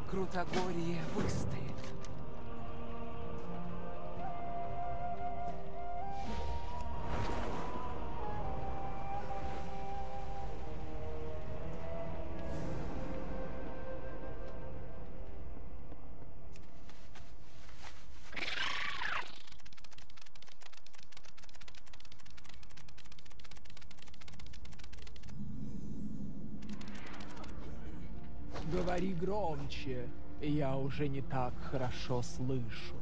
Крутогорье выстоит. Говори громче, я уже не так хорошо слышу.